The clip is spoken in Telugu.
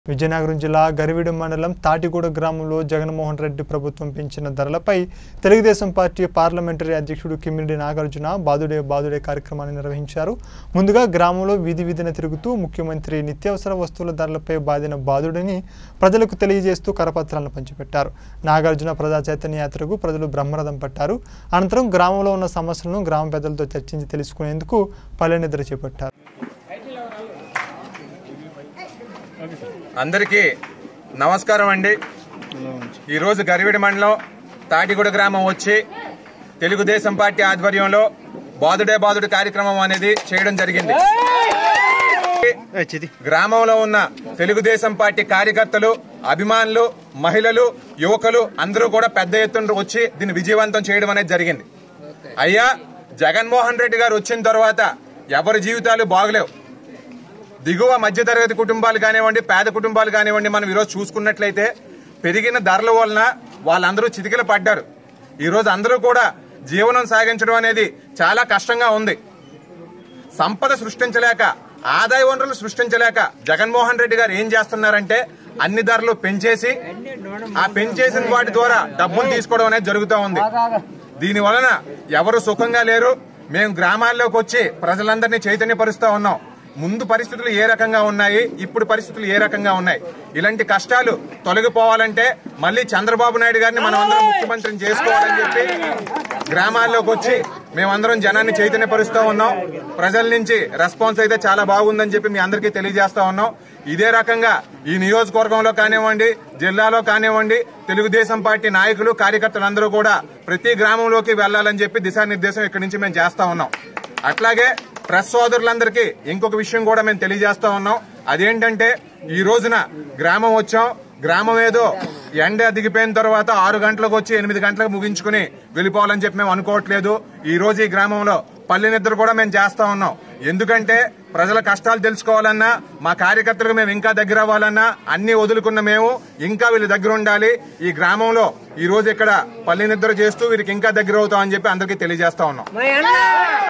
విజయనగరం జిల్లా గరివిడ మండలం తాటిగూడ గ్రామంలో జగన్మోహన్ రెడ్డి ప్రభుత్వం పెంచిన ధరలపై తెలుగుదేశం పార్టీ పార్లమెంటరీ అధ్యక్షుడు కిమ్మిరెడ్డి నాగార్జున బాదుడే కార్యక్రమాన్ని నిర్వహించారు. ముందుగా గ్రామంలో వీధిన తిరుగుతూ ముఖ్యమంత్రి నిత్యావసర వస్తువుల ధరలపై బాదిన బాదుడని ప్రజలకు తెలియజేస్తూ కరపత్రాలను పంచిపెట్టారు. నాగార్జున ప్రజా చైతన్య యాత్రకు ప్రజలు బ్రహ్మరథం పట్టారు. అనంతరం గ్రామంలో ఉన్న సమస్యలను గ్రామ పెద్దలతో చర్చించి తెలుసుకునేందుకు పల్లెనిద్ర చేపట్టారు. అందరికీ నమస్కారం అండి. ఈరోజు గరివిడ మండలం తాటిగూడ గ్రామం వచ్చి తెలుగుదేశం పార్టీ ఆధ్వర్యంలో బాదుడే కార్యక్రమం అనేది చేయడం జరిగింది. గ్రామంలో ఉన్న తెలుగుదేశం పార్టీ కార్యకర్తలు, అభిమానులు, మహిళలు, యువకులు అందరూ కూడా పెద్ద ఎత్తున వచ్చి దీన్ని విజయవంతం చేయడం అనేది జరిగింది. అయ్యా, జగన్మోహన్ రెడ్డి గారు వచ్చిన తర్వాత ఎవరి జీవితాలు బాగలేవు. దిగువ మధ్యతరగతి కుటుంబాలు కానివ్వండి, పేద కుటుంబాలు కానివ్వండి, మనం ఈరోజు చూసుకున్నట్లయితే పెరిగిన ధరల వలన వాళ్ళందరూ చితికిల పడ్డారు. ఈరోజు అందరూ కూడా జీవనం సాగించడం అనేది చాలా కష్టంగా ఉంది. సంపద సృష్టించలేక, ఆదాయ వనరులు సృష్టించలేక జగన్మోహన్ రెడ్డి గారు ఏం చేస్తున్నారంటే అన్ని ధరలు పెంచేసి ఆ పెంచేసిన వాటి ద్వారా డబ్బులు తీసుకోవడం అనేది జరుగుతూ ఉంది. దీని వలన ఎవరు సుఖంగా లేరు. మేము గ్రామాల్లోకి వచ్చి ప్రజలందరినీ చైతన్యపరుస్తూ ఉన్నాం. ముందు పరిస్థితులు ఏ రకంగా ఉన్నాయి, ఇప్పుడు పరిస్థితులు ఏ రకంగా ఉన్నాయి. ఇలాంటి కష్టాలు తొలగిపోవాలంటే మళ్ళీ చంద్రబాబు నాయుడు గారిని మనం అందరం ముఖ్యమంత్రిని చేసుకోవాలని చెప్పి గ్రామాల్లోకి వచ్చి మేమందరం జనాన్ని చైతన్యపరుస్తూ ఉన్నాం. ప్రజల నుంచి రెస్పాన్స్ అయితే చాలా బాగుందని చెప్పి మీ అందరికీ తెలియజేస్తా ఉన్నాం. ఇదే రకంగా ఈ నియోజకవర్గంలో కానివ్వండి, జిల్లాలో కానివ్వండి, తెలుగుదేశం పార్టీ నాయకులు, కార్యకర్తలందరూ కూడా ప్రతి గ్రామంలోకి వెళ్లాలని చెప్పి దిశానిర్దేశం ఇక్కడి నుంచి మేము చేస్తా ఉన్నాం. అట్లాగే ప్రెస్ సోదరులందరికీ ఇంకొక విషయం కూడా మేము తెలియజేస్తా ఉన్నాం. అదేంటంటే ఈ రోజున గ్రామం వచ్చాం, గ్రామం ఏదో ఎండ దిగిపోయిన తర్వాత 6 గంటలకు వచ్చి 8 గంటలకు ముగించుకుని వెళ్ళిపోవాలని చెప్పి మేము అనుకోవట్లేదు. ఈ రోజు ఈ గ్రామంలో పల్లెనిద్ర కూడా మేము చేస్తా ఉన్నాం. ఎందుకంటే ప్రజల కష్టాలు తెలుసుకోవాలన్నా, మా కార్యకర్తలకు మేము ఇంకా దగ్గర అవ్వాలన్నా అన్ని వదులుకున్న మేము ఇంకా వీళ్ళ దగ్గర ఉండాలి. ఈ గ్రామంలో ఈ రోజు ఇక్కడ పల్లెనిద్ర చేస్తూ వీరికి ఇంకా దగ్గర అవుతామని చెప్పి అందరికీ తెలియజేస్తా ఉన్నాం.